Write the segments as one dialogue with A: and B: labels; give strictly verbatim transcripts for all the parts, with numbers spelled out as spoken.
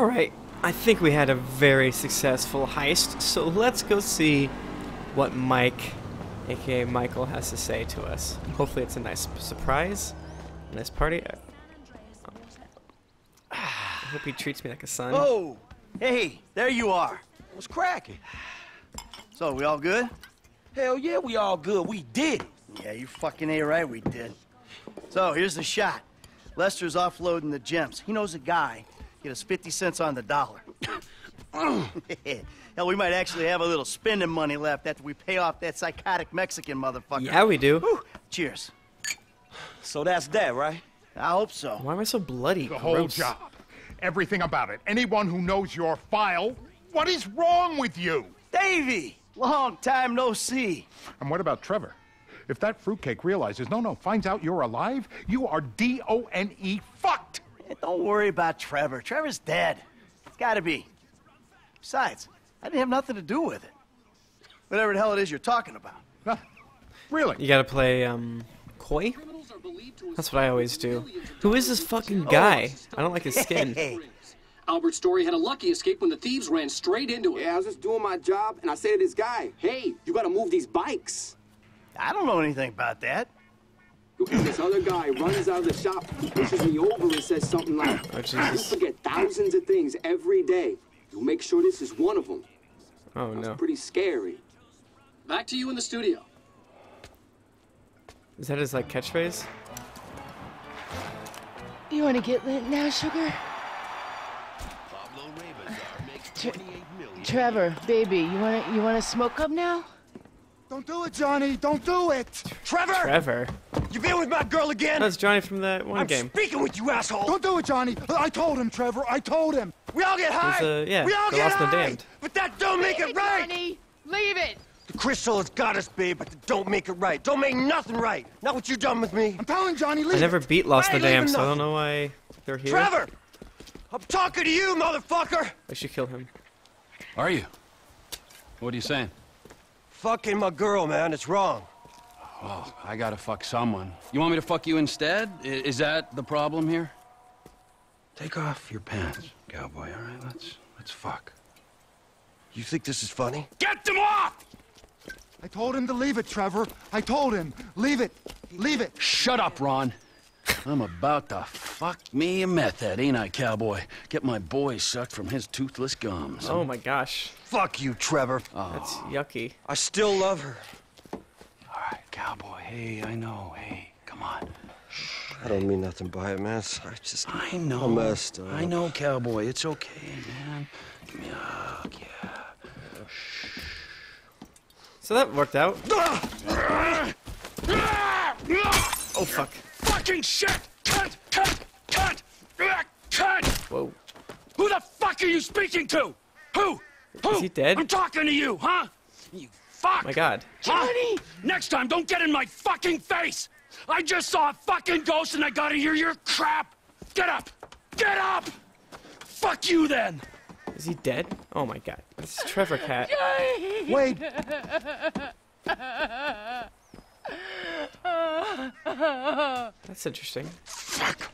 A: Alright, I think we had a very successful heist, so let's go see what Mike, aka Michael, has to say to us. Hopefully it's a nice surprise, a nice party. I hope he treats me like a son.
B: Oh, hey, there you are. What's cracking? So, we all good?
C: Hell yeah, we all good. We did it.
B: Yeah, you fucking ain't right, we did. So, here's the shot. Lester's offloading the gems. He knows a guy. Get us fifty cents on the dollar. Hell, we might actually have a little spending money left after we pay off that psychotic Mexican motherfucker.
A: Yeah, we do.
B: Whew. Cheers.
C: So that's that, right?
B: I hope so.
A: Why am I so bloody?
D: The whole
A: Gross.
D: job. Everything about it. Anyone who knows your file, what is wrong with you?
B: Davey! Long time no see.
D: And what about Trevor? If that fruitcake realizes, no, no, finds out you're alive, you are D O N E fucked!
B: Hey, don't worry about Trevor. Trevor's dead. It's gotta be. Besides, I didn't have nothing to do with it. Whatever the hell it is you're talking about.
D: Huh? Really?
A: You gotta play, um, coy? That's what I always do. Who is this fucking guy? I don't like his skin.
B: Hey.
E: Albert Story had a lucky escape when the thieves ran straight into it.
F: Yeah, I was just doing my job, and I say to this guy, hey, you gotta move these bikes.
B: I don't know anything about that.
F: And this other guy runs out of the shop, pushes me over and says something like,
A: Oh,
F: you
A: Jesus.
F: forget thousands of things every day. You'll make sure this is one of them.
A: Oh,
F: That's
A: no.
F: pretty scary.
E: Back to you in the studio.
A: Is that his, like, catchphrase?
G: You want to get lit now, sugar? Tre Trevor, baby, you want to you want to smoke up now?
H: Don't do it, Johnny. Don't do it.
C: Trevor!
A: Trevor.
C: You been with my girl again?
A: That's Johnny from that one
C: I'm
A: game.
C: speaking with you, asshole!
H: Don't do it, Johnny. I told him, Trevor. I told him.
C: We all get high!
A: uh, yeah,
C: we all
A: the
C: get
A: Lost and the
C: high!
A: Damned.
C: But that don't make it right!
G: Johnny, leave it.
C: The crystal has got us, babe, but it don't make it right. Don't make nothing right. Not what you done with me.
H: I'm telling Johnny, leave
A: I never
H: it.
A: beat Lost
C: I
A: and the
C: ain't
A: Damned,
C: leaving
A: so I don't
C: nothing.
A: know why they're here.
C: Trevor! I'm talking to you, motherfucker!
A: I should kill him.
I: Are you? What are you saying?
C: Fucking my girl, man. It's wrong.
I: Well, I gotta fuck someone. You want me to fuck you instead? I is that the problem here? Take off your pants, cowboy, all right? Let's, let's fuck.
C: You think this is funny?
I: Get them off!
H: I told him to leave it, Trevor. I told him. Leave it. Leave it.
I: Shut up, Ron. I'm about to fuck me a meth head, ain't I, cowboy? Get my boy sucked from his toothless gums.
A: Oh my gosh.
C: Fuck you, Trevor.
I: Oh.
A: That's yucky.
C: I still love her.
I: All right, cowboy. Hey, I know. Hey, come on.
C: I don't mean nothing by it, man. I just...
I: I know.
C: I messed up.
I: I know, cowboy. It's okay, man. Give me a hug, yeah.
A: So that worked out. Oh, fuck.
I: Fucking shit! Cut! Cut! Cut! Cut!
A: Whoa.
I: Who the fuck are you speaking to? Who? Who?
A: Is he dead?
I: I'm talking to you, huh? You fuck!
A: My God.
I: Johnny! Huh? Next time, don't get in my fucking face! I just saw a fucking ghost and I gotta hear your crap! Get up! Get up! Fuck you then!
A: Is he dead? Oh my God. This is Trevor Cat.
H: Wait.
A: That's interesting.
I: Fuck!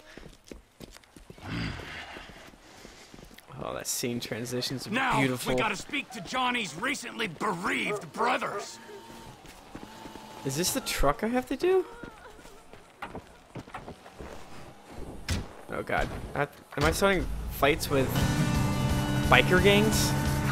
A: Oh, that scene transitions are
I: Now,
A: beautiful.
I: we gotta speak to Johnny's recently bereaved brothers.
A: Is this the truck I have to do? Oh God. I have, am I starting fights with biker gangs?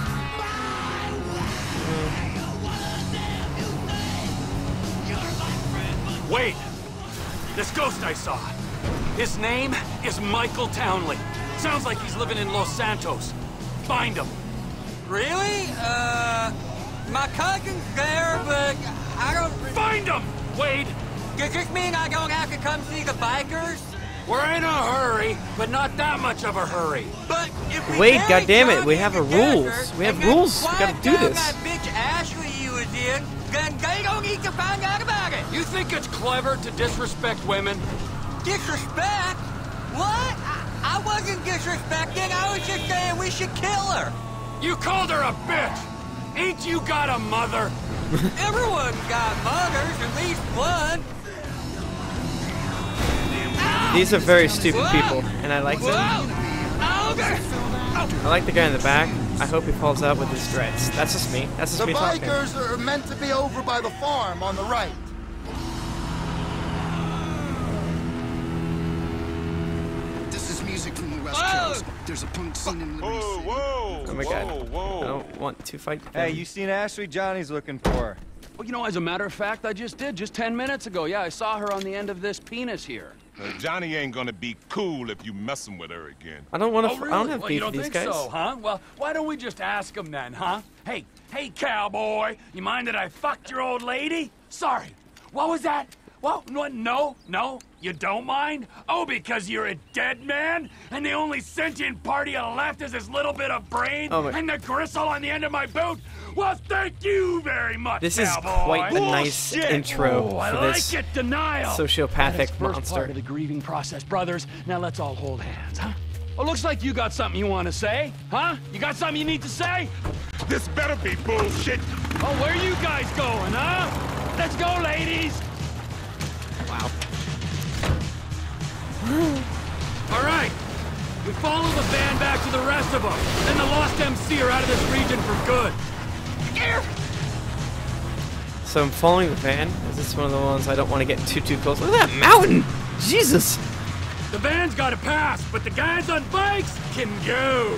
I: Wait! This ghost I saw. His name is Michael Townley. Sounds like he's living in Los Santos. Find him.
J: Really? Uh, my cousin's there, but I don't...
I: Find him, Wade!
J: Does this mean I don't have to come see the bikers?
I: We're in a hurry, but not that much of a hurry.
J: But if we
A: Wait,
J: carry
A: goddammit,
J: Johnny
A: we have a
J: together
A: rules. We have
J: and then
A: rules. We
J: quiet
A: gotta do
J: down
A: this.
J: that bitch Ashley you was in, then they don't need to find out about it.
I: You think it's clever to disrespect women?
J: Disrespect? What? I, I wasn't disrespecting. I was just saying we should kill her.
I: You called her a bitch! Ain't you got a mother?
J: Everyone's got mothers, at least one.
A: These are very stupid
J: Whoa.
A: people, and I like them.
J: Whoa! Ogre!
A: I like the guy in the back. I hope he falls out with his dreads. That's just me. That's just
H: The
A: me talking.
H: bikers are meant to be over by the farm on the right.
K: This is music from the West
J: Whoa.
K: Coast. There's a punk scene in the
L: Whoa, whoa,
A: Oh my god.
L: whoa, whoa.
A: I don't want to fight them.
M: Hey, you seen Ashley? Johnny's looking for her.
F: Well, you know, as a matter of fact, I just did, just ten minutes ago. Yeah, I saw her on the end of this penis here.
L: Uh, Johnny ain't gonna be cool if you messing with her again.
A: I don't want to.
F: Oh, really?
A: I don't have
F: well,
A: beef
F: you don't
A: with these
F: think
A: guys.
F: so, huh? Well, why don't we just ask him then, huh? Hey, hey, cowboy, you mind that I fucked your old lady? Sorry. What was that? Well, no, no, no, you don't mind? Oh, because you're a dead man? And the only sentient part you left is this little bit of brain
A: Oh my-
F: and the gristle on the end of my boot? Well, thank you very much,
A: This is
F: cowboy.
A: quite the nice
F: Bullshit.
A: intro
F: Oh, I
A: for
F: like
A: this
F: it, denial. That is
A: sociopathic
F: first
A: monster.
F: part of the grieving process, brothers. Now let's all hold hands, huh? Well, looks like you got something you want to say, huh? You got something you need to say?
L: This better be bullshit.
F: Oh, where you guys going, huh? Let's go, ladies.
A: Wow.
F: All right. We follow the van back to the rest of them. Then the lost M C are out of this region for good.
A: So I'm following the van. Is this one of the ones I don't want to get too too close? Look at that mountain! Jesus!
F: The van's got to pass, but the guys on bikes can go.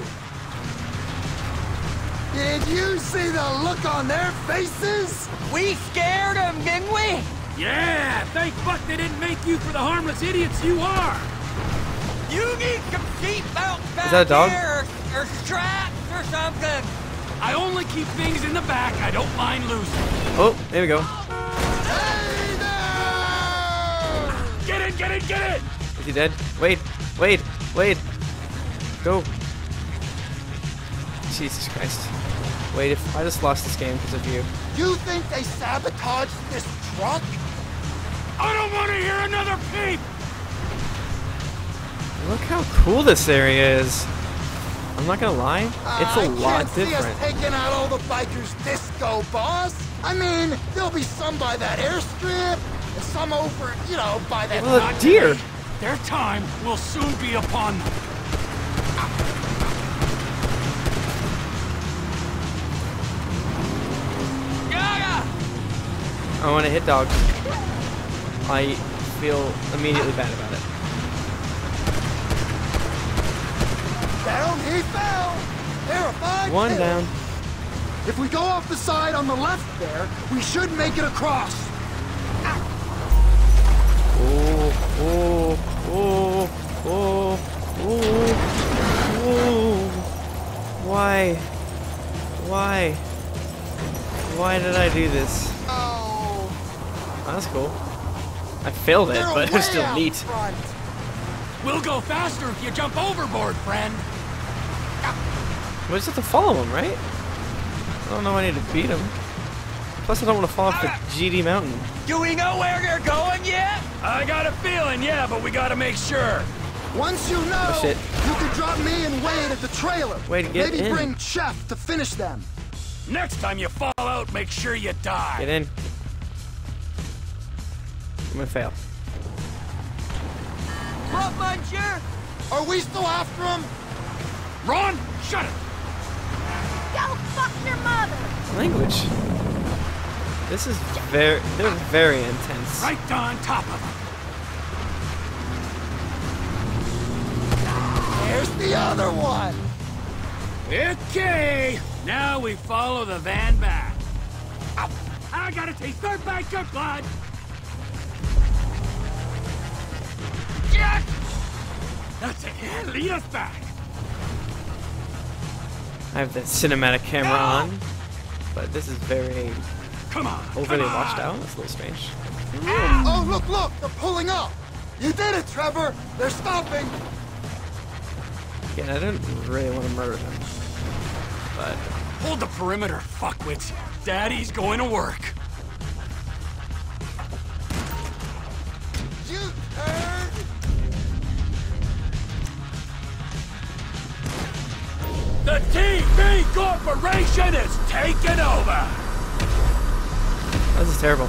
H: Did you see the look on their faces?
J: We scared them, didn't we?
F: Yeah, thank fuck they didn't make you for the harmless idiots you are.
J: You need some seatbelts back
A: Is that a dog?
J: here, or, or straps or something.
F: I only keep things in the back I don't mind losing.
A: Oh, there we go.
H: Hey there!
F: Get it, get it, get it!
A: Is he dead? Wait, wait, wait. Go. Jesus Christ. Wait, if I just lost this game because of you.
H: You think they sabotaged this truck?
F: I don't want to hear another peep!
A: Look how cool this area is. I'm not gonna lie, it's a
H: I
A: lot
H: can't see
A: different.
H: us taking out all the bikers' disco, boss. I mean, there'll be some by that airstrip, and some over, you know, by that.
A: Well, a deer.
F: Their time will soon be upon them.
A: I want to hit dogs. I feel immediately bad about it.
H: Down he fell. Terrified.
A: One
H: too.
A: down.
H: If we go off the side on the left there, we should make it across.
A: Oh, oh, oh, oh, oh, oh. Why? Why? Why did I do this?
H: Oh.
A: That's cool. I failed it,
H: They're
A: but it was
H: way
A: still
H: out
A: neat.
H: front.
F: We'll go faster if you jump overboard, friend.
A: We just have to follow him, right? I don't know I need to beat him. Plus, I don't want to fall off the G D mountain.
J: Do we know where they're going yet?
F: I got a feeling, yeah, but we gotta make sure.
H: Once you know,
A: Oh, shit.
H: you can drop me and Wade at the trailer.
A: Wade, get
H: Maybe
A: in.
H: bring Chef to finish them.
F: Next time you fall out, make sure you die.
A: Get in. I'm gonna fail.
J: What, Muncher?
H: Are we still after him?
F: Ron, shut it.
N: Go fuck your mother!
A: Language. This is very, they're very intense.
F: Right on top of him.
H: There's the other one.
F: Okay, now we follow the van back. Ow. I gotta taste their biker blood. Yes! That's it. Yeah, lead us back.
A: I have the cinematic camera
F: No!
A: on, but this is very
F: Come on.
A: overly
F: come
A: washed
F: on.
A: out. That's a little strange.
H: Oh, look, look, they're pulling up. You did it, Trevor. They're stopping.
A: Again, I didn't really want to murder them, but
F: Hold the perimeter, fuckwits. Daddy's going to work.
H: You turd.
F: The T V Corporation is taking over.
A: this is terrible.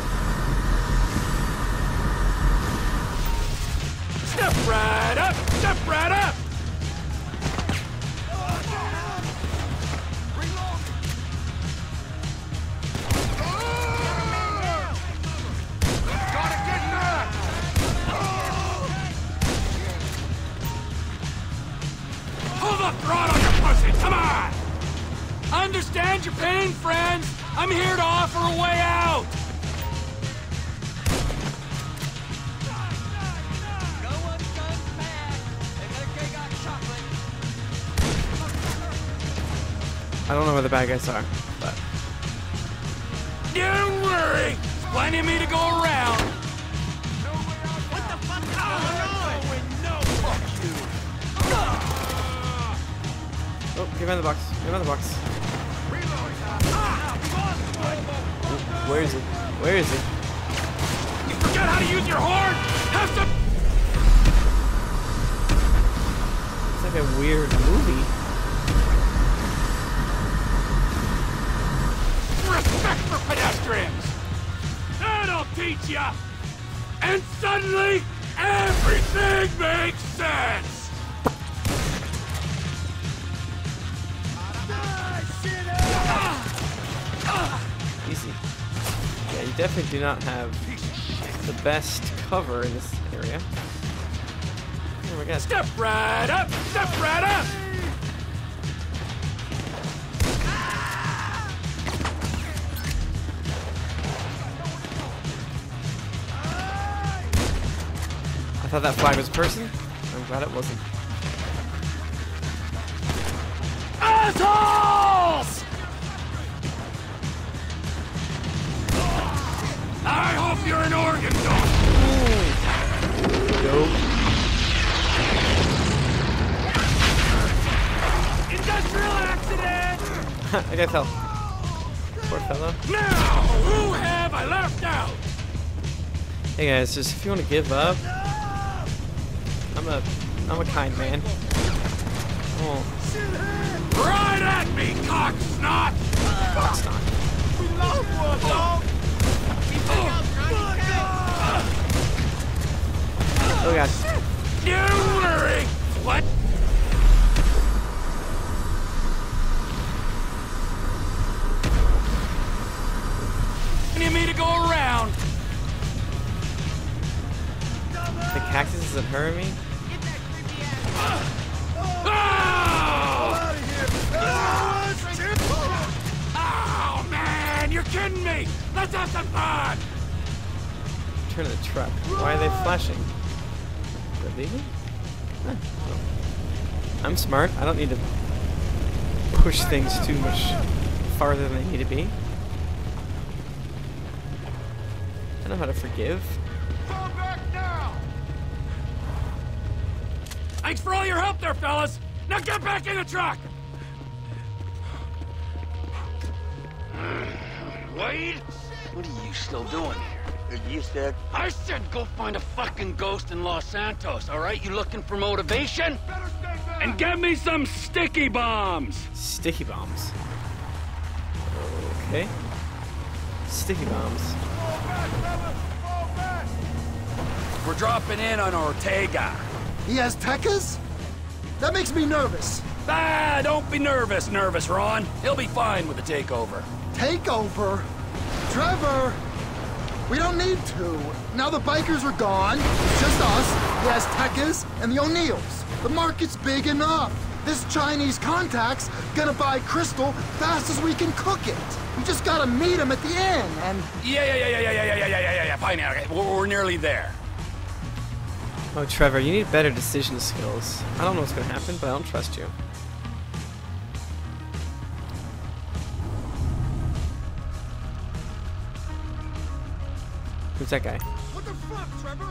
F: Step right up, step fine, friends. I'm here to offer a way out.
A: I don't know where the bad guys are, but...
F: Don't worry! There's plenty of me to go around!
J: What the fuck is going on? No, fuck you!
A: Oh, give him the box. Give him the box. Where is he? Where is he?
F: You forget how to use your horn? Have some...
A: It's like a weird movie.
F: Respect for pedestrians! That'll teach ya! And suddenly, everything makes sense!
A: Easy. Yeah, you definitely do not have the best cover in this area. Oh my god.
F: Step right up! Step right up!
A: I thought that flag was a person. I'm glad it wasn't.
F: Assholes! I hope you're an organ donor.
A: Nope.
F: Industrial accident!
A: I got help. Poor fellow.
F: Now, who have I left out?
A: Hey guys, just if you want to give up, I'm a, I'm a kind man. Oh.
F: Right at me, cock snot!
A: Cock snot.
J: We lost one, dog!
A: Oh god.
F: Don't worry! What? You need me to go around?
A: The cactus isn't hurting me?
F: Oh man, you're kidding me! Let's have some fun!
A: Turn the truck. Why are they flashing? They're leaving? Huh. I'm smart. I don't need to push things too much farther than they need to be. I know how to forgive.
F: Thanks for all your help there, fellas! Now get back in the truck!
I: Wade?
J: What are you still doing here? You said...
I: I said go find a fucking ghost in Los Santos, all right? You looking for motivation?
F: And get me some sticky bombs!
A: Sticky bombs. Okay. Sticky bombs.
F: We're dropping in on Ortega.
H: He has Tekkas? That makes me nervous.
F: Ah, don't be nervous, nervous, Ron. He'll be fine with the takeover.
H: Takeover? Trevor! We don't need to. Now the bikers are gone. It's just us. He has Tekkas and the O'Neills. The market's big enough. This Chinese contact's gonna buy crystal fast as we can cook it. We just gotta meet him at the inn and...
F: Yeah, yeah, yeah, yeah, yeah, yeah, yeah, yeah, yeah, yeah, yeah, fine, okay. We're, we're nearly there.
A: Oh, Trevor, you need better decision skills. I don't know what's gonna happen, but I don't trust you. Who's that guy?
H: What the fuck, Trevor?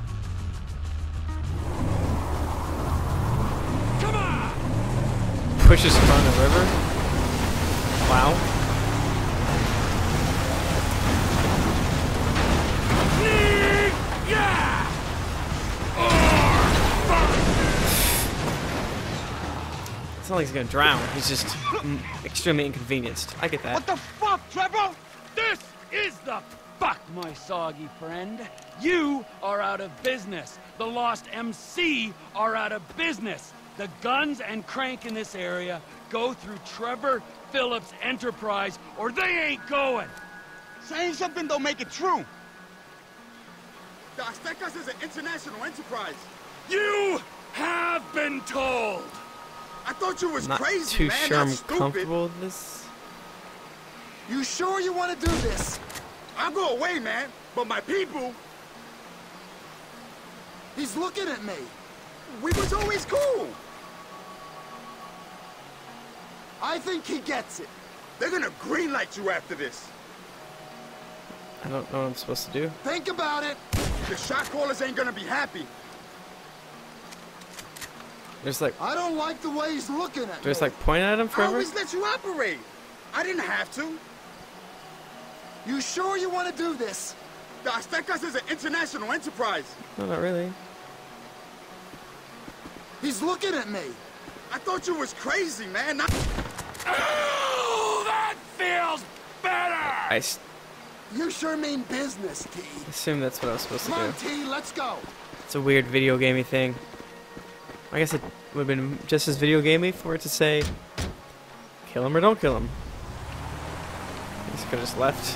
F: Come on!
A: Pushes from the river? Wow.
F: Yeah!
A: It's not like he's gonna drown. He's just mm, extremely inconvenienced. I get that.
J: What the fuck, Trevor?
F: This is the fuck, my soggy friend. You are out of business. The Lost M C are out of business. The guns and crank in this area go through Trevor Phillips Enterprise, or they ain't going.
J: Saying something don't make it true. The Aztecas is an international enterprise.
F: You have been told.
J: I thought you was
A: I'm not
J: crazy,
A: too
J: man.
A: sure
J: Not
A: I'm
J: stupid.
A: comfortable with this.
H: You sure you want to do this?
O: I'll go away, man, but my people...
H: He's looking at me.
O: We was always cool.
H: I think he gets it.
O: They're gonna greenlight you after this.
A: I don't know what I'm supposed to do.
H: Think about it.
O: The shot callers ain't gonna be happy.
A: There's like...
H: I don't like the way he's looking at
A: Just
H: me.
A: like point at him
O: I
A: forever?
O: always let you operate. I didn't have to.
H: You sure you want to do this?
O: The Aztecas is an international enterprise.
A: No, not really.
H: He's looking at me.
O: I thought you was crazy, man. Not...
F: Oh, that feels better!
A: I s
H: You sure mean business, T.
A: assume that's what I was supposed to
H: Come on,
A: do.
H: T, let's go.
A: It's a weird video gamey thing. I guess it would have been just as video gamey for it to say, kill him or don't kill him. I just could have just left.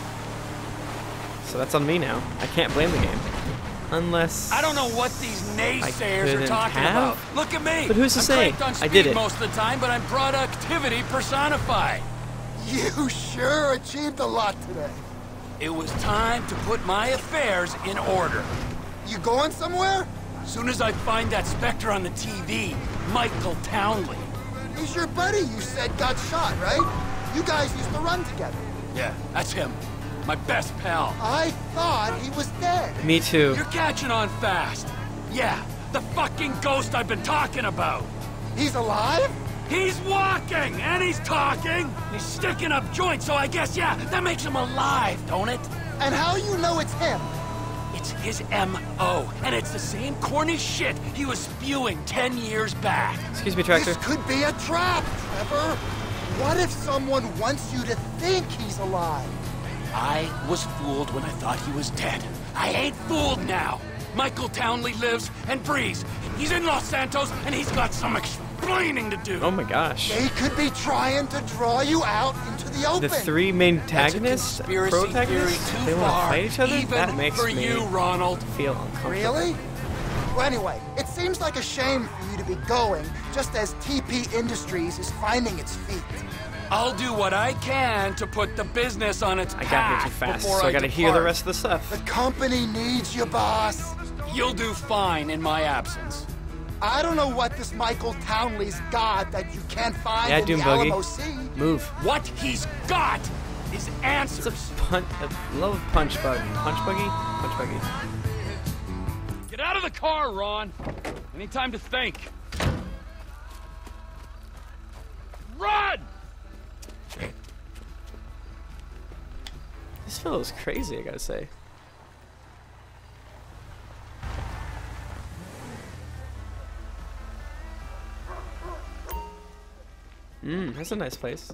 A: So that's on me now. I can't blame the game. Unless...
F: I don't know what these naysayers are
A: couldn't
F: talking
A: have?
F: about. Look at me.
A: But who's to
F: I'm
A: say?
F: cranked on
A: I did
F: speed
A: it.
F: most of the time, but I'm productivity personified.
H: You sure achieved a lot today.
F: It was time to put my affairs in order.
H: You going somewhere?
F: Soon as I find that Spectre on the T V, Michael Townley.
H: He's your buddy you said got shot, right? You guys used to run together.
F: Yeah, that's him. My best pal.
H: I thought he was dead.
A: Me too.
F: You're catching on fast. Yeah, the fucking ghost I've been talking about.
H: He's alive?
F: He's walking, and he's talking. He's sticking up joints, so I guess, yeah, that makes him alive, don't it?
H: And how you know it's him?
F: It's his M O, and it's the same corny shit he was spewing ten years back.
A: Excuse me, Tractor.
H: This could be a trap, Trevor. What if someone wants you to think he's alive?
F: I was fooled when I thought he was dead. I ain't fooled now. Michael Townley lives and breathes. He's in Los Santos, and he's got some explaining to do.
A: Oh my gosh.
H: They could be trying to draw you out into the open.
A: The three main antagonists, protagonists, they want to fight each other?
F: Even
A: That makes
F: for
A: me
F: you, Ronald.
A: feel uncomfortable.
H: Really? Well, anyway, it seems like a shame for you to be going, just as T P Industries is finding its feet.
F: I'll do what I can to put the business on its
A: I
F: path
A: got here too fast,
F: before
A: so I
F: I
A: gotta
F: depart.
A: hear the rest of the stuff.
H: The company needs you, boss.
F: You'll do fine in my absence.
H: I don't know what this Michael Townley's got that you can't find
A: Yeah,
H: in
A: Doom
H: the
A: Buggy.
H: Alamo Sea.
A: Move.
F: What he's got is answers.
A: It's a punch. I love punch bug. Punch buggy. Punch buggy.
F: Get out of the car, Ron. Any time to think. Run!
A: This fellow's crazy, I gotta say. Mmm, that's a nice place.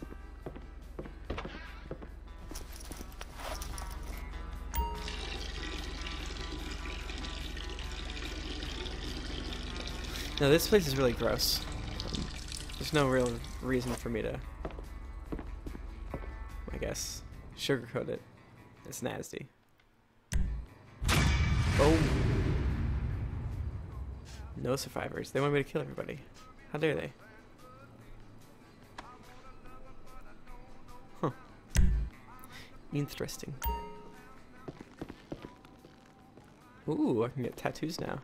A: No, this place is really gross. There's no real reason for me to, I guess, sugarcoat it. It's nasty. Oh. No survivors. They want me to kill everybody. How dare they? Huh. Interesting. Ooh, I can get tattoos now.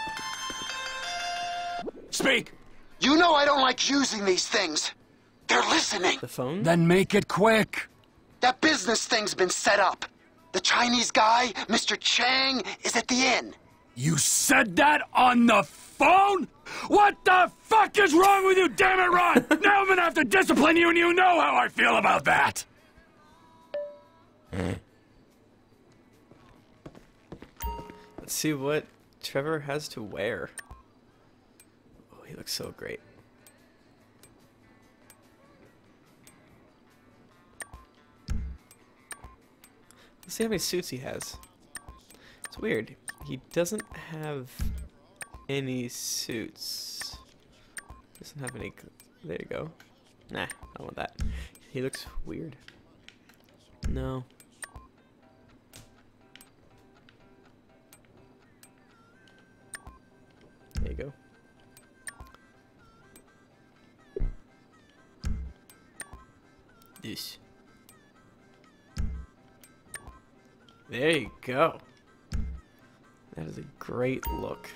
F: Speak!
H: You know I don't like using these things. They're listening.
A: The phone?
F: Then make it quick.
H: That business thing's been set up. The Chinese guy, Mister Chang, is at the inn.
F: You said that on the phone? What the fuck is wrong with you, damn it, Ron? Now I'm gonna have to discipline you, and you know how I feel about that.
A: Let's see what Trevor has to wear. Oh, he looks so great. Let's see how many suits he has. It's weird. He doesn't have any suits. Doesn't have any. There you go. Nah, I don't want that. He looks weird. No. There you go. This. There you go. That is a great look.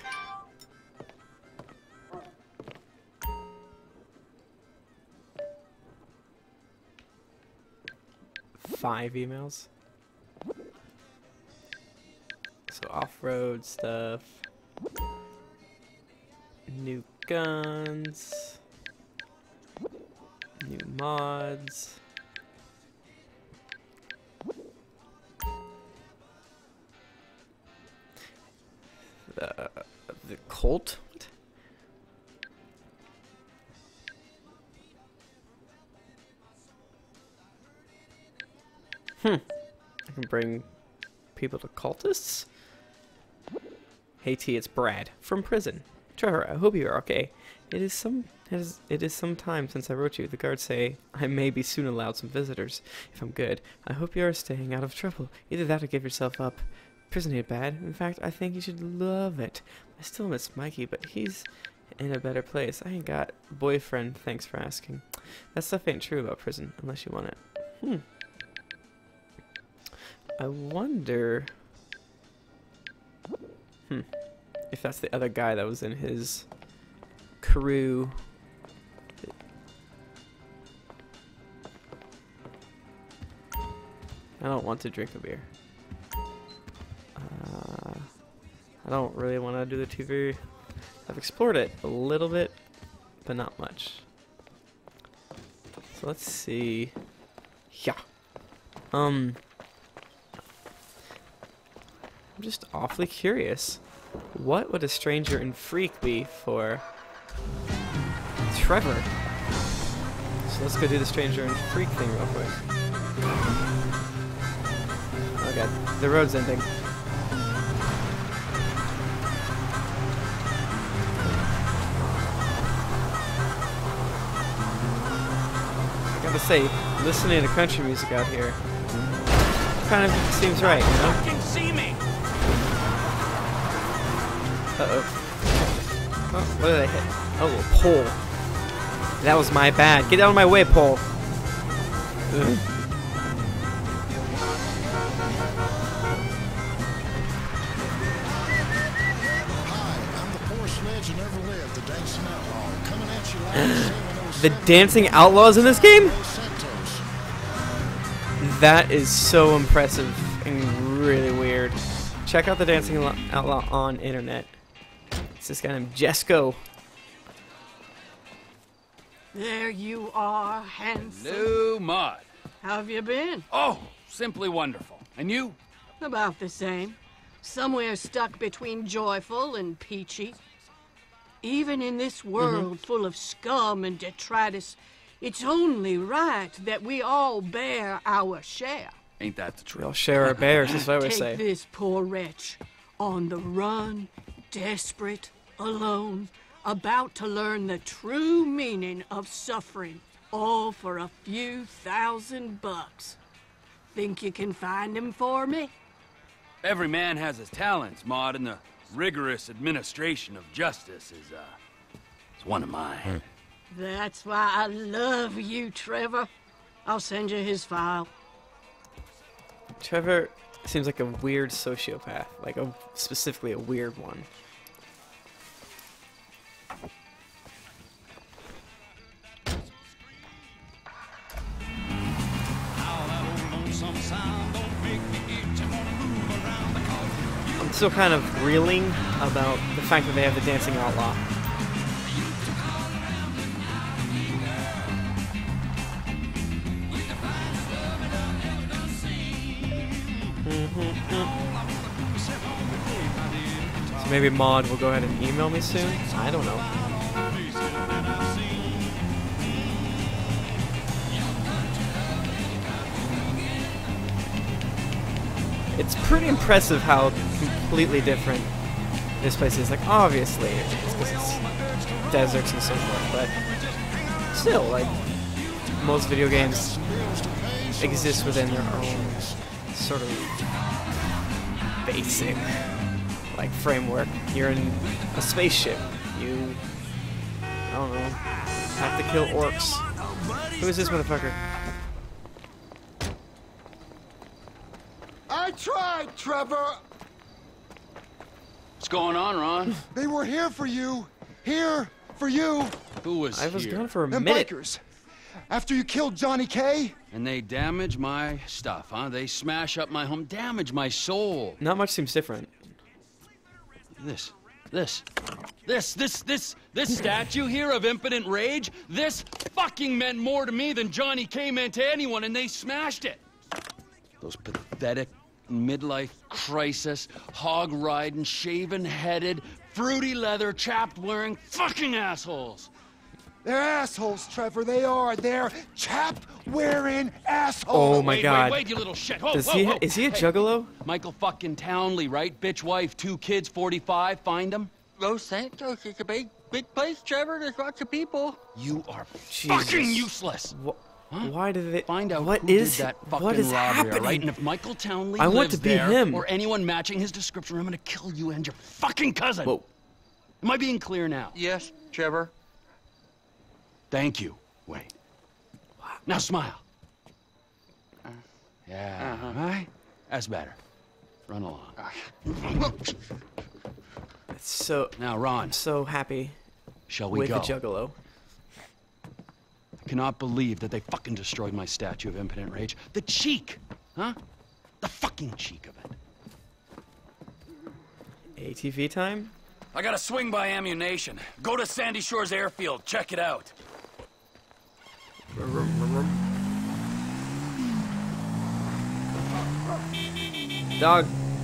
A: Five emails. So off-road stuff. New guns. New mods. The, the Colt? Hmm. I can bring people to cultists? Hey T, it's Brad from prison. Trevor, I hope you are okay. It is some it is, it is some time since I wrote you. The guards say I may be soon allowed some visitors. If I'm good, I hope you are staying out of trouble. Either that or give yourself up. Prison ain't bad. In fact, I think you should love it. I still miss Mikey, but he's in a better place. I ain't got a boyfriend, thanks for asking. That stuff ain't true about prison, unless you want it. Hmm. I wonder... Hmm. If that's the other guy that was in his crew. I don't want to drink a beer. Uh, I don't really want to do the T V. I've explored it a little bit, but not much. So let's see. Yeah. Um. I'm just awfully curious. What would a stranger and freak be for Trevor? So let's go do the stranger and freak thing real quick. Oh god, the road's ending. I gotta say, listening to country music out here kind of seems right, you know?
F: Fucking see me.
A: Uh-oh. Oh, what did I hit? Oh, a pole. That was my bad. Get out of my way, pole. Ugh. The dancing outlaws in this game? That is so impressive and really weird. Check out the dancing outlaw on internet. It's this guy named Jesco.
P: There you are, handsome.
F: New Mud.
P: How have you been?
F: Oh, simply wonderful. And you?
P: About the same. Somewhere stuck between joyful and peachy. Even in this world mm-hmm. full of scum and detritus, it's only right that we all bear our share.
F: Ain't that the truth?
A: We all share our bears, that's what I would
P: Take
A: say.
P: this poor wretch, on the run, desperate, alone, about to learn the true meaning of suffering, all for a few thousand bucks. Think you can find him for me?
F: Every man has his talents, Maud, and the rigorous administration of justice is, uh, is one of mine.
P: That's why I love you, Trevor. I'll send you his file.
A: Trevor seems like a weird sociopath, like a specifically a weird one. I'm still kind of reeling about the fact that they have the dancing outlaw. So maybe Maud will go ahead and email me soon? I don't know. It's pretty impressive how completely different this place is. Like, obviously, it's because it's deserts and so forth, but still, like, most video games exist within their own sort of basic, like, framework. You're in a spaceship. You, I don't know, have to kill orcs. Who is this motherfucker?
H: I I tried, Trevor.
I: What's going on, Ron?
H: They were here for you. Here for you.
I: Who was
A: I was
I: here?
A: gone for a
H: Them
A: minute.
H: bikers. After you killed Johnny K.
I: And they damage my stuff, huh? They smash up my home, damage my soul.
A: Not much seems different.
I: This, this, this, this, this, this statue here of impotent rage, this fucking meant more to me than Johnny K meant to anyone, and they smashed it. Those pathetic midlife crisis, hog-riding, shaven-headed, fruity leather, chapped-wearing fucking assholes.
H: They're assholes, Trevor. They are. They're chap-wearing assholes.
A: Oh my
I: wait,
A: God.
I: Wait, wait, you little shit. Whoa,
A: Does
I: whoa,
A: he?
I: whoa.
A: Is he a
I: Hey,
A: juggalo?
I: Michael fucking Townley, right? Bitch wife, two kids, forty-five. Find him.
J: Los Santos is a big, big place, Trevor. There's lots of people.
I: You are
A: Jesus.
I: fucking useless.
A: Wh
I: Huh?
A: Why did they?
I: Find out
A: What
I: who
A: is
I: did that fucking
A: what is
I: robbery,
A: happening?
I: all right? And if Michael Townley
A: I want
I: lives
A: to be
I: there,
A: him.
I: or anyone matching his description, I'm gonna kill you and your fucking cousin.
A: Whoa.
I: Am I being clear now?
J: Yes, Trevor.
I: Thank you, Wayne. Now smile.
J: Uh,
I: Yeah,
J: uh-huh.
I: all right? That's better. Run along.
A: It's so.
I: Now, Ron,
A: I'm so happy
I: shall we
A: with
I: go?
A: the juggalo.
I: I cannot believe that they fucking destroyed my statue of impotent rage. The cheek, huh? The fucking cheek of it.
A: A T V time.
F: I gotta swing by ammunition. Go to Sandy Shores Airfield. Check it out.
A: Dog.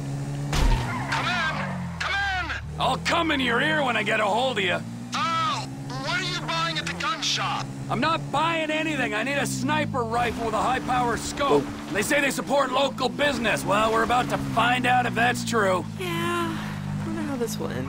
F: I'll come in your ear when I get a hold of you.
O: Oh, what are you buying at the gun shop?
F: I'm not buying anything. I need a sniper rifle with a high-power scope.
A: Oh.
F: They say they support local business. Well, we're about to find out if that's true.
A: Yeah. I wonder how this will end.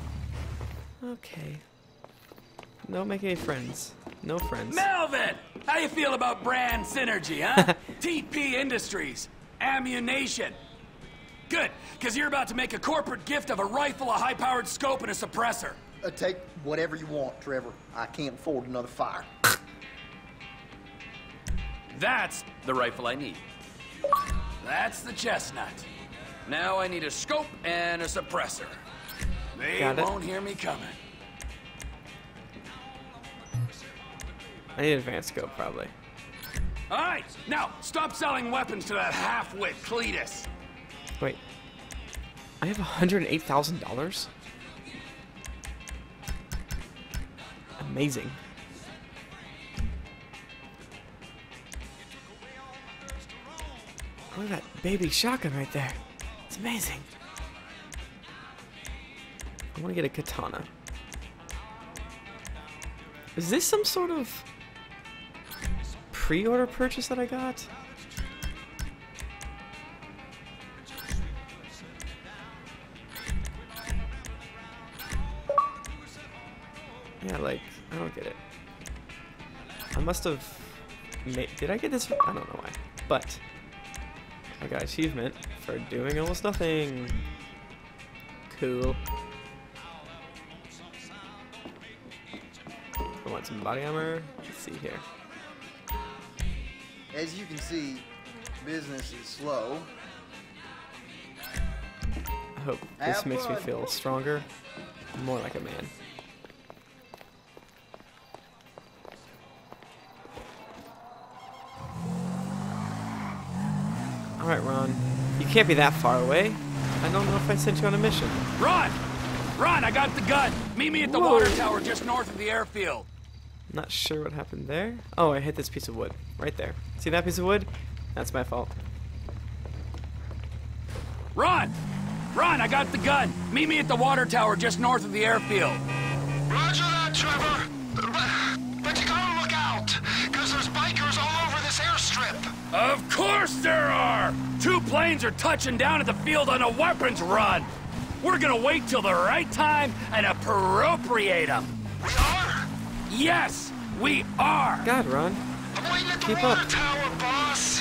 A: Okay. Don't make any friends. No friends.
F: Melvin! How you feel about brand synergy, huh? T P Industries. Ammunition. Good, because you're about to make a corporate gift of a rifle, a high-powered scope, and a suppressor.
Q: Uh, take whatever you want, Trevor. I can't afford another fire.
F: That's the rifle I need. That's the chestnut. Now I need a scope and a suppressor. They
A: Got it.
F: won't hear me coming.
A: I need an advanced scope, probably.
F: All right, now stop selling weapons to that half-wit Cletus.
A: Wait. I have one hundred eight thousand dollars? Amazing. Look at that baby shotgun right there. It's amazing. I want to get a katana. Is this some sort of pre-order purchase that I got? Yeah, like, I don't get it. I must have made... Did I get this? I don't know why. But I got achievement for doing almost nothing. Cool. I want some body armor. Let's see here.
Q: As you can see, business is slow.
A: I hope this
Q: Have
A: makes me
Q: fun.
A: feel stronger. More like a man. Alright, Ron. You can't be that far away. I don't know if I sent you on a mission.
F: Ron! Ron, I got the gun. Meet me at the
A: Whoa.
F: water tower just north of the airfield.
A: Not sure what happened there. Oh, I hit this piece of wood. Right there. See that piece of wood? That's my fault.
F: Ron! Ron, I got the gun. Meet me at the water tower just north of the airfield.
O: Roger that, Trevor. But, but you gotta look out, because there's bikers all over this airstrip.
F: Of course there are! Two planes are touching down at the field on a weapons run. We're gonna wait till the right time and appropriate them.
O: We are?
F: Yes, we are!
A: God, Ron.
O: I'm waiting at the
A: Keep
O: water
A: up.
O: tower, boss.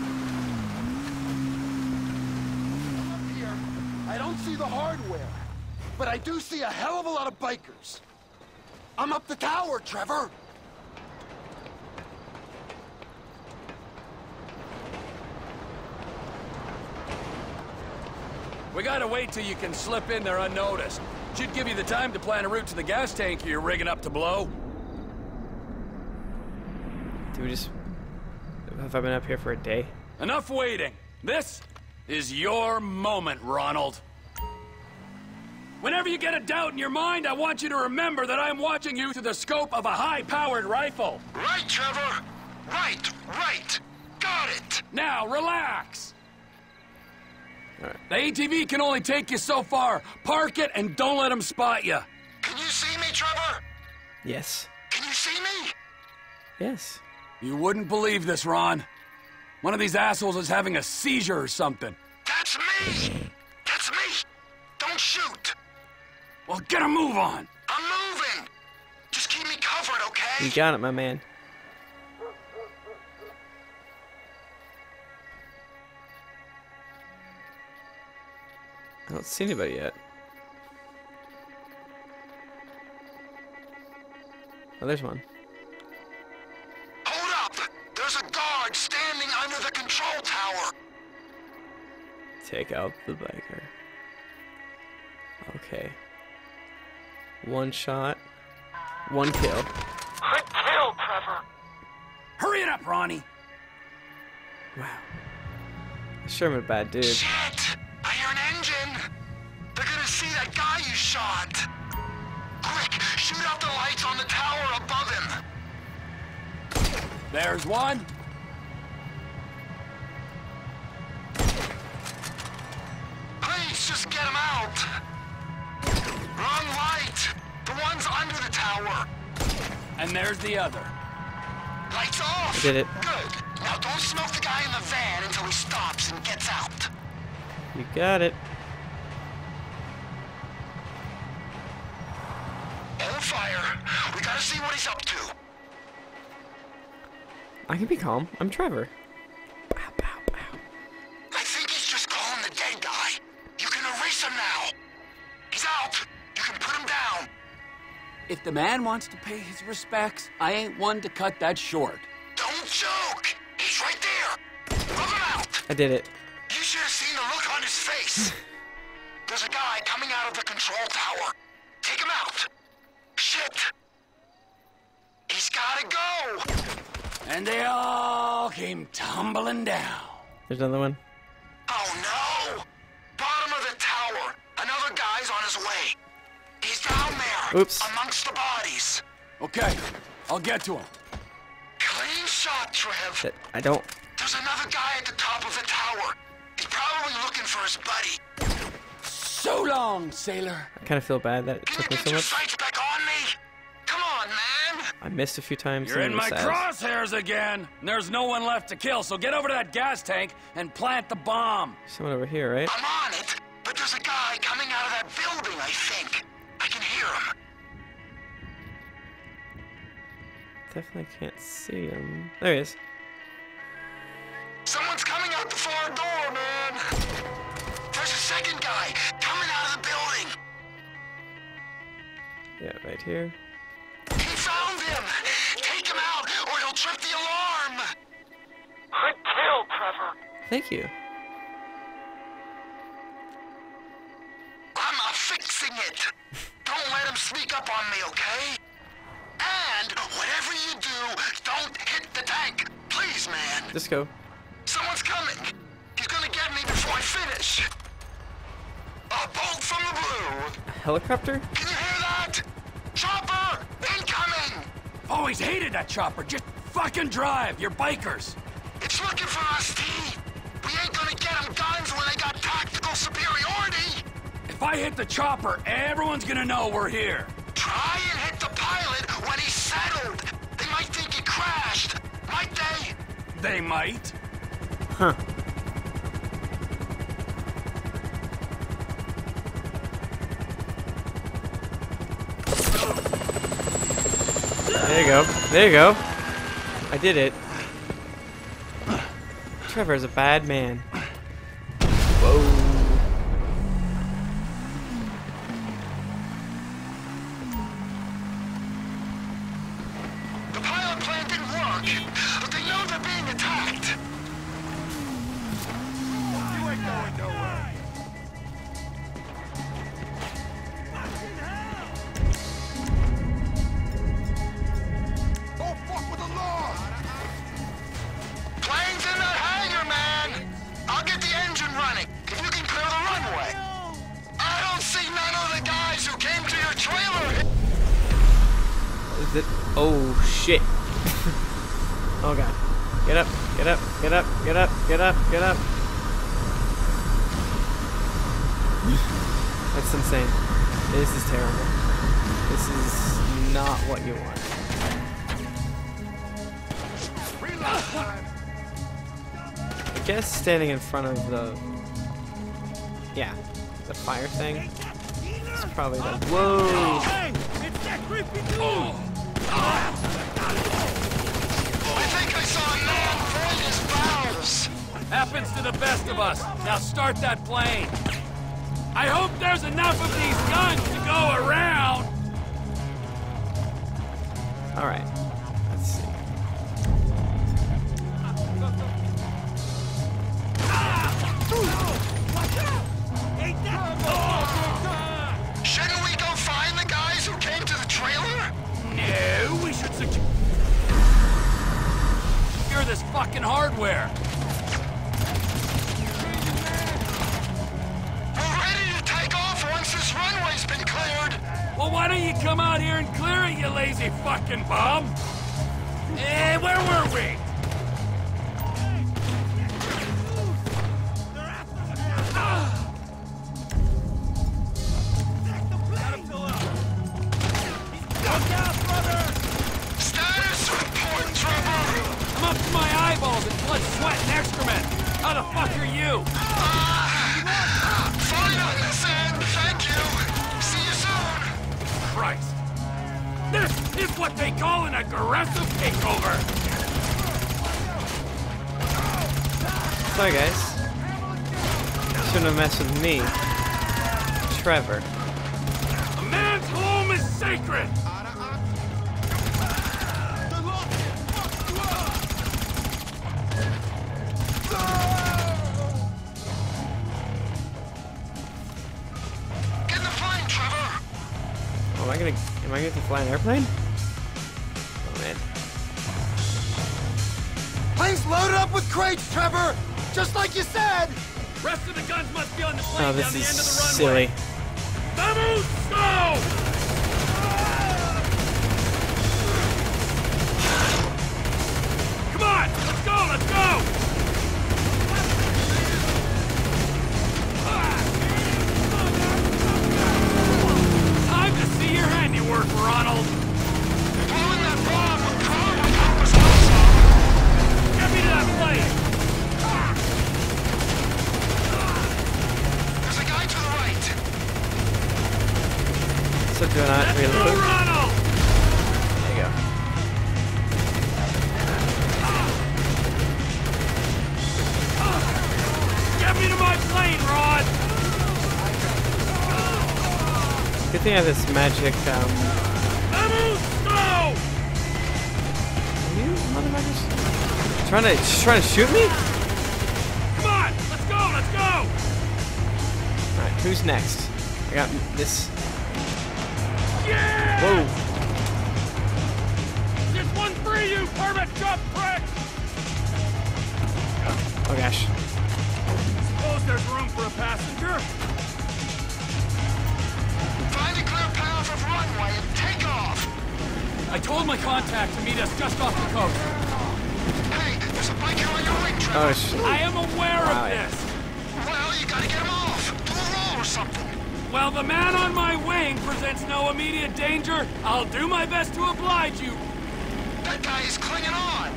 H: Here, I don't see the hardware, but I do see a hell of a lot of bikers. I'm up the tower, Trevor.
F: We gotta wait till you can slip in there unnoticed. Should give you the time to plan a route to the gas tank you're rigging up to blow.
A: Do we just... Have I been up here for a day?
F: Enough waiting. This is your moment, Ronald. Whenever you get a doubt in your mind, I want you to remember that I'm watching you through the scope of a high-powered rifle.
O: Right, Trevor. Right, right. Got it.
F: Now, relax.
A: All right.
F: The A T V can only take you so far. Park it and don't let them spot you.
O: Can you see me, Trevor?
A: Yes.
O: Can you see me?
A: Yes.
F: You wouldn't believe this, Ron. One of these assholes is having a seizure or something.
O: That's me. That's me. Don't shoot.
F: Well, get a move on.
O: I'm moving. Just keep me covered, okay?
A: You got it, my man. I don't see anybody yet. Oh, there's one.
O: Hold up! There's a guard standing under the control tower.
A: Take out the biker. Okay. One shot. One kill.
O: Good kill, Trevor.
F: Hurry it up, Ronnie.
A: Wow. Sure, I'm a bad dude.
O: Shit! I hear an engine. They're gonna see that guy you shot. Quick, shoot out the lights on the tower above him.
F: There's one.
O: Please, just get him out. Wrong light. The one's under the tower.
F: And there's the other.
O: Lights off.
A: I did it.
O: Good. Now don't smoke the guy in the van until he stops and gets out.
A: You got it.
O: Hold fire. We gotta see what he's up to.
A: I can be calm. I'm Trevor.
O: I think he's just calling the dead guy. You can erase him now. He's out. You can put him down.
F: If the man wants to pay his respects, I ain't one to cut that short.
O: Don't joke. He's right there. Rub him out.
A: I did it.
O: You should have seen the look on his face. There's a guy coming out of the control tower. Take him out. Shit. He's gotta go.
F: And they all came tumbling down.
A: There's another one.
O: Oh no! Bottom of the tower. Another guy's on his way. He's down there.
A: Oops.
O: Amongst the bodies.
F: Okay, I'll get to him.
O: Clean shot, Trev.
A: Shit, I don't.
O: There's another guy at the top of the tower. He's probably looking for his buddy.
F: So long, sailor.
A: I kind of feel bad that it
O: Can
A: took
O: you
A: me
O: get
A: so
O: your
A: much.
O: sights back on me? Come on, man.
A: I missed a few times.
F: You're
A: and
F: in
A: it was
F: my
A: sad.
F: crosshairs again. And there's no one left to kill, so get over to that gas tank and plant the bomb.
A: Someone over here, right?
O: I'm on it, but there's a guy coming out of that building, I think. I can hear him.
A: Definitely can't see him. There he is.
O: Someone's coming out the far door, man. There's a second guy coming out of the building.
A: Yeah, right here.
O: He found him. Take him out, or he'll trip the alarm. Good kill, Trevor.
A: Thank you.
O: I'm uh, fixing it. Don't let him sneak up on me, okay? And whatever you do, don't hit the tank. Please, man.
A: Just go.
O: Someone's coming. He's gonna get me before I finish. A bolt from the blue.
A: A helicopter?
O: Can you hear that? Chopper, incoming.
F: Always hated that chopper. Just fucking drive. You're bikers.
O: It's looking for us, T. We ain't gonna get them guns when they got tactical superiority.
F: If I hit the chopper, everyone's gonna know we're here.
O: Try and hit the pilot when he's settled. They might think he crashed. Might they?
F: They might.
A: Huh. There you go. There you go. I did it. Trevor is a bad man. Whoa.
O: The pilot plan didn't work, but they know they're being attacked. You ain't going nowhere.
A: Is it? Oh shit! Oh god! Get up! Get up! Get up! Get up! Get up! Get up! That's insane. This is terrible. This is not what you want. I guess standing in front of the... Yeah, the fire thing. It's probably the... Whoa!
O: Hey! It's that creepy dude! Oh. I think I saw a man void his bowels!
F: Happens to the best of us. Now start that plane. I hope there's enough of these guns to go around!
A: Alright. Let's see.
O: Shouldn't we go find the guys who came to the trailer?
F: No, we should secure this fucking hardware.
O: We're ready to take off once this runway's been cleared.
F: Well, why don't you come out here and clear it, you lazy fucking bum? Eh, where were we?
O: Status report, Trevor.
F: I'm up to my eyeballs in blood, sweat, and excrement. How the fuck are you?
O: Uh, fine on this end, thank you. See you soon.
F: Christ. This is what they call an aggressive takeover.
A: Sorry guys. Shouldn't have messed with me. Trevor.
F: A man's home is sacred.
O: Get in the plane, Trevor.
A: Oh, am I gonna am I gonna get to fly an airplane? Oh man.
H: Plane's loaded up with crates, Trevor! Just like you said!
F: Rest of the guns must be on the plane
A: Oh,
F: down
A: this
F: the
A: is
F: end of the runway.
A: silly.
F: Vamos, go! Come on, let's go, let's go! Time to see your handiwork, Ronald.
O: Blowing that bomb would probably help us out some.
F: Get me to that plane.
O: There's a guy to the right.
A: So do not
F: Let's
A: reload.
F: go, Ronald!
A: There you go.
F: Get me to my plane, Rod!
A: Good thing I have this magic, um...
F: Vamos, go!
A: You motherfuckers? Trying to, just trying to shoot me?
F: Come on, let's go, let's go!
A: Alright, who's next? I got this...
F: Yeah!
A: Whoa!
F: This one's for you, permit drop prick!
A: Oh gosh.
F: Suppose there's room for a passenger?
O: Find a clear path of runway and take off.
F: I told my contact to meet us just off the coast.
O: Hey, there's a biker on your wing, Trevor.
A: Oh shit.
F: I am aware
A: Wow,
F: of
A: yeah.
F: this.
O: Well, you gotta get him off. Do a roll or something.
F: While the man on my wing presents no immediate danger, I'll do my best to oblige you.
O: That guy is clinging on.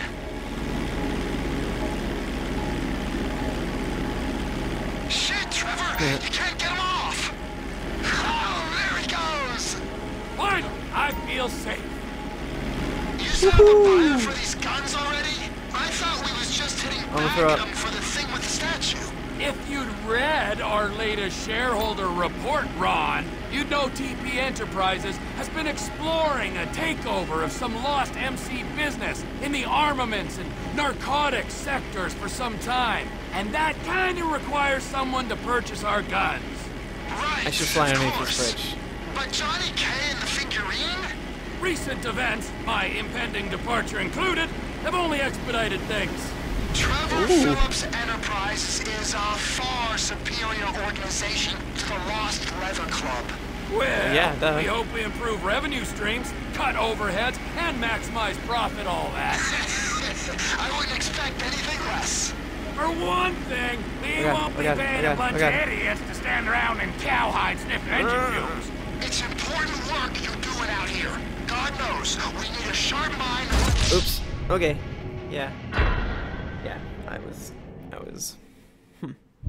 O: Shit, Trevor,
A: Yeah.
O: you can't get him off. Oh, there he goes.
F: Fine, I feel safe.
O: You set up a buyer for these guns already? I thought we was just hitting
A: I'm gonna throw up.
O: Magnum for the thing with the statue.
F: If you'd read our latest shareholder report, Ron, you'd know T P Enterprises has been exploring a takeover of some lost M C business in the armaments and narcotics sectors for some time. And that kind of requires someone to purchase our guns.
O: Right,
A: I should fly
O: of
A: underneath this
O: course.
A: bridge.
O: But Johnny K and the figurine?
F: Recent events, my impending departure included, have only expedited things.
O: Trevor
A: Ooh.
O: Phillips Enterprises is a far superior organization to the Lost Leather Club.
F: Well,
A: yeah, duh.
F: we hope we improve revenue streams, cut overheads, and maximize profit, all that.
O: I wouldn't expect anything less.
F: For one thing, we
A: Okay,
F: won't be
A: okay,
F: paying
A: okay,
F: a bunch
A: okay.
F: of idiots to stand around in cowhide sniffing engine fumes.
O: It's important work you're doing out here. God knows, we need a sharp mind.
A: Oops. Okay. Yeah. Yeah. I was. I was. Hmm.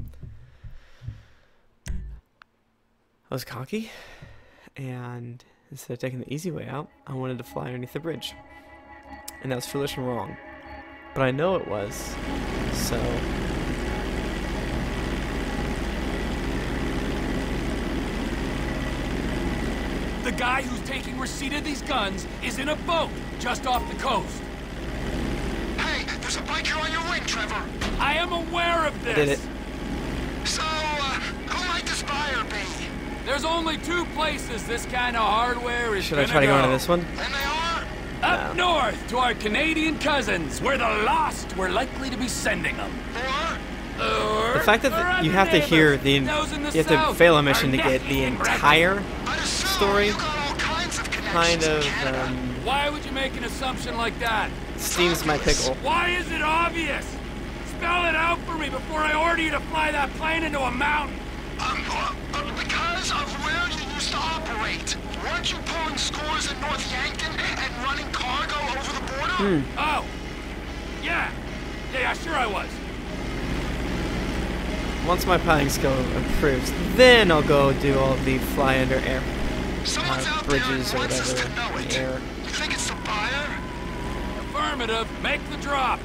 A: I was cocky, and instead of taking the easy way out, I wanted to fly underneath the bridge, and that was foolish and wrong. But I know it was. So.
F: The guy who's taking receipt of these guns is in a boat just off the coast.
O: Hey, there's a biker on your wing, Trevor.
F: I am aware of this.
A: Did it.
O: So, uh, who might this buyer be?
F: There's only two places this kind of hardware is
A: Should I
F: gonna
A: try to go into
F: go.
A: this one?
O: And they are?
F: Up north to our Canadian cousins, where the lost were likely to be sending them.
O: Or?
F: Or
A: The fact that
F: our
A: the, you
F: other
A: have to hear
F: neighbors,
A: the,
F: those in the
A: you have to
F: south,
A: fail a mission
F: are
A: to get the
F: nephew and
A: entire story.
O: You got all kinds of connections
A: Kind
O: in
A: of
O: Canada.
A: um,
F: Why would you make an assumption like that?
A: steams my pickle.
F: Why is it obvious? Spell it out for me before I order you to fly that plane into a mountain.
O: Um, uh, uh, because of where you used to operate. Weren't you pulling scores in North Yankton and running cargo over the border?
A: Hmm.
F: Oh, yeah. Yeah, yeah, sure I was.
A: Once my piloting skill improves, then I'll go do all the fly under air
O: Someone's
A: uh,
O: out there
A: bridges
O: and
A: or
O: wants us
A: whatever.
O: to know
A: in
O: it.
A: the air.
O: You think it's the buyer?
F: Affirmative. Make the drop.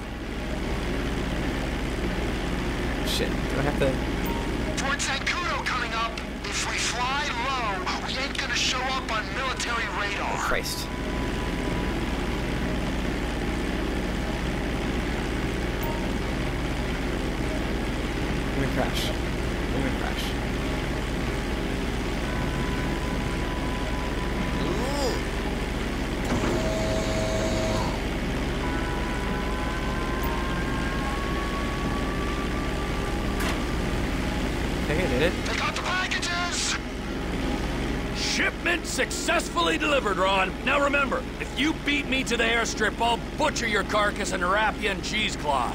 A: Shit. Do I have to?
O: Port Zancudo coming up. If we fly low, we ain't gonna show up on military radar.
A: Oh, Christ. I'm gonna crash. I'm gonna crash. I think I did it.
O: They got the packages!
F: Shipment successfully delivered, Ron. Now remember, if you beat me to the airstrip, I'll butcher your carcass and wrap you in cheesecloth.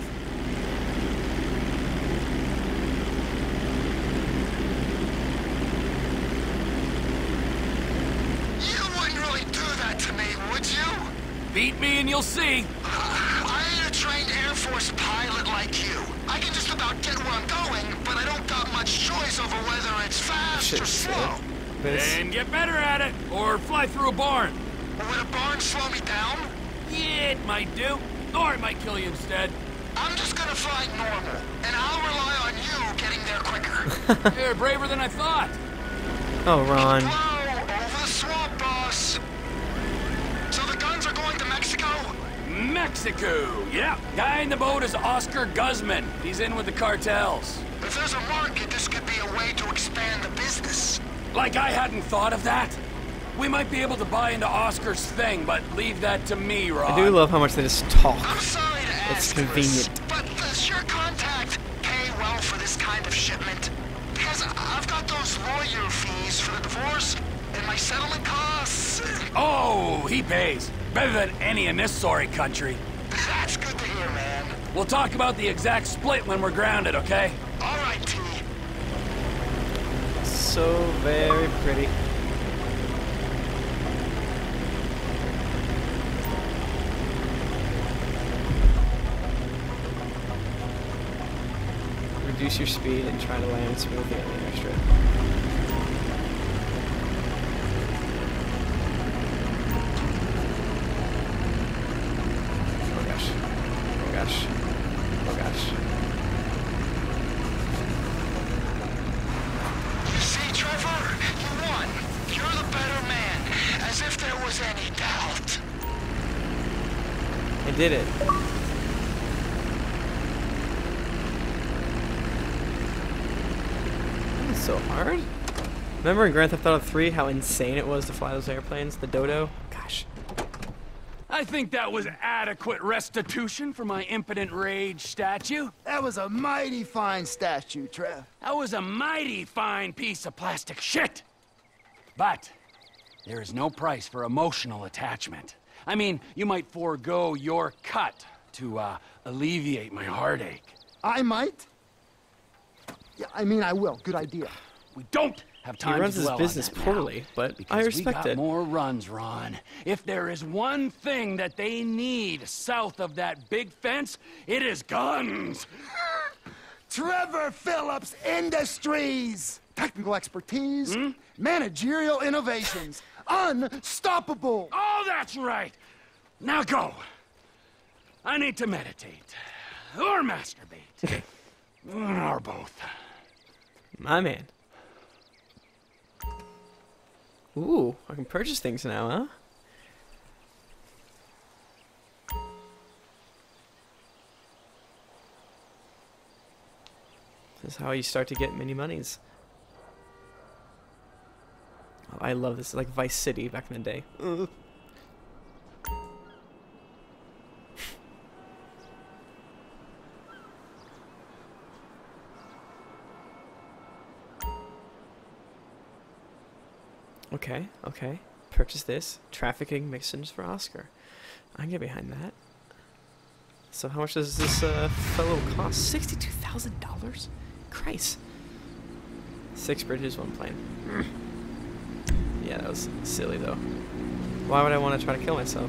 O: You wouldn't really do that to me, would you?
F: Beat me and you'll see.
O: I ain't a trained Air Force pilot like you. I can just about get where I'm going, but I don't got much choice over whether it's fast or slow.
F: Then get better at it, or fly through a barn.
O: Or would a barn slow me down?
F: Yeah, it might do. Or it might kill you instead.
O: I'm just gonna fly normal, and I'll rely on you getting there quicker.
F: You're braver than I thought.
A: Oh, Ron.
O: Whoa, over the swamp, boss. So the guns are going to Mexico?
F: Mexico, yeah. Guy in the boat is Oscar Guzman. He's in with the cartels.
O: If there's a market, this could be a way to expand the business.
F: Like I hadn't thought of that. We might be able to buy into Oscar's thing, but leave that to me, Ron.
A: I do love how much they just talk.
O: I'm sorry to ask
A: It's convenient.
O: This, but does your contact pay well for this kind of shipment? Because I've got those lawyer fees for the divorce and my settlement costs.
F: Oh, he pays. Better than any in this sorry country.
O: That's good to hear, man.
F: We'll talk about the exact split when we're grounded, okay?
O: All right, T.
A: So very pretty. Reduce your speed and try to land smoothly on the airstrip. Oh gosh. Oh gosh. Oh gosh.
O: You see, Trevor? You won. You're the better man. As if there was any doubt.
A: I did it. So hard. Remember in Grand Theft Auto three how insane it was to fly those airplanes? The Dodo? Gosh.
F: I think that was adequate restitution for my impotent rage statue.
H: That was a mighty fine statue, Trev.
F: That was a mighty fine piece of plastic shit. But there is no price for emotional attachment. I mean, you might forego your cut to uh, alleviate my heartache.
H: I might? Yeah, I mean, I will. Good idea.
F: We don't have time
A: he runs
F: to
A: his
F: dwell
A: business
F: on that
A: poorly,
F: now,
A: but
F: because
A: I
F: we
A: respect
F: got
A: it.
F: more runs, Ron. If there is one thing that they need south of that big fence, it is guns.
H: Trevor Phillips Industries! Technical expertise, hmm? managerial innovations, unstoppable!
F: Oh, that's right! Now go. I need to meditate. Or masturbate. Or both.
A: My man. Ooh, I can purchase things now, huh? This is how you start to get many monies. Oh, I love this. It's like Vice City back in the day. Ugh. Okay, okay. Purchase this. Trafficking mixins for Oscar. I can get behind that. So how much does this uh, fellow cost? sixty-two thousand dollars? Christ. Six bridges, one plane. Yeah, that was silly though. Why would I want to try to kill myself?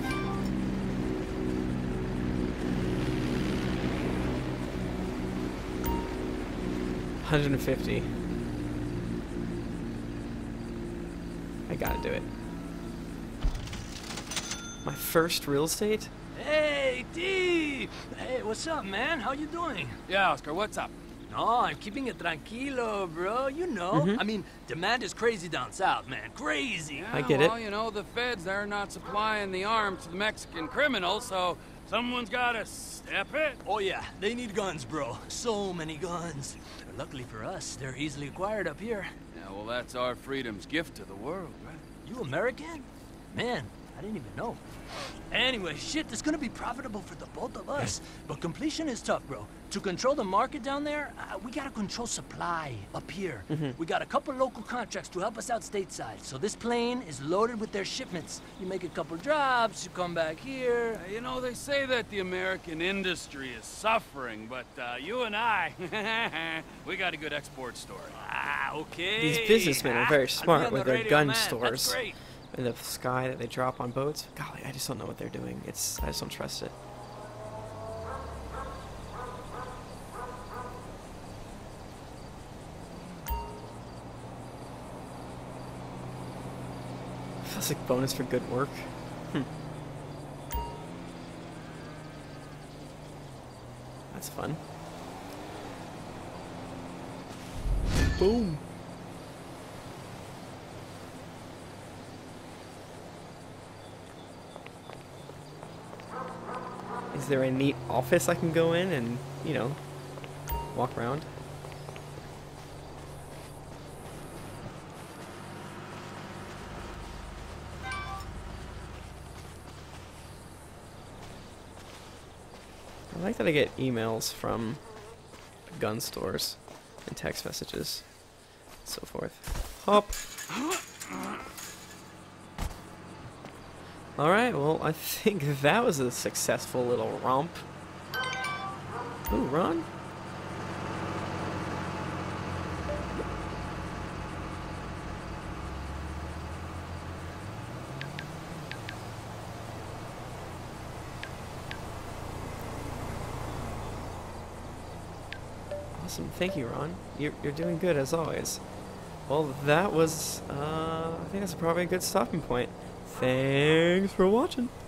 A: one hundred fifty. I gotta do it. My first real estate?
R: Hey, D! Hey, what's up, man? How you doing?
F: Yeah, Oscar, what's up?
R: No, I'm keeping it tranquilo, bro. You know.
A: Mm-hmm.
R: I mean, demand is crazy down south, man. Crazy.
F: Yeah,
A: I get
F: well,
A: it.
F: you know, the feds, they're not supplying the arms to the Mexican criminals, so someone's gotta step it.
R: Oh, yeah. They need guns, bro. So many guns. Luckily for us, they're easily acquired up here.
F: Yeah, well, that's our freedom's gift to the world, right?
R: You American? Man, I didn't even know. Anyway, shit, it's gonna be profitable for the both of us. But completion is tough, bro. To control the market down there, uh, we gotta control supply up here.
A: Mm-hmm.
R: We got a couple local contracts to help us out stateside. So this plane is loaded with their shipments. You make a couple drops, you come back here.
F: Uh, you know, they say that the American industry is suffering, but uh, you and I, we got a good export story.
R: Ah, okay.
A: These businessmen are very smart with their gun
R: man.
A: stores.
R: That's great.
A: In the sky that they drop on boats. Golly, I just don't know what they're doing. It's I just don't trust it. Feels like bonus for good work. Hmm. That's fun. Boom. Is there a neat office I can go in and, you know, walk around? I like that I get emails from gun stores and text messages and so forth. Hop. Alright, well, I think that was a successful little romp. Ooh, Ron? Awesome, thank you, Ron. You're, you're doing good, as always. Well, that was, uh, I think that's probably a good stopping point. Thanks for watching.